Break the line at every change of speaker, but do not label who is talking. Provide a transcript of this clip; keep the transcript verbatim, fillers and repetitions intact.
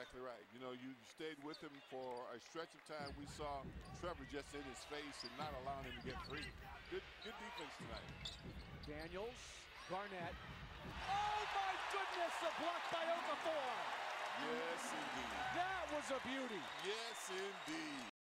exactly right. You know, you stayed with him for a stretch of time. We saw Trevor just in his face and not allowing him to get free. Good, good defense tonight.
Daniels, Garnett. Oh my goodness, a block by Okafor.
Yes, indeed.
That was a beauty.
Yes, indeed.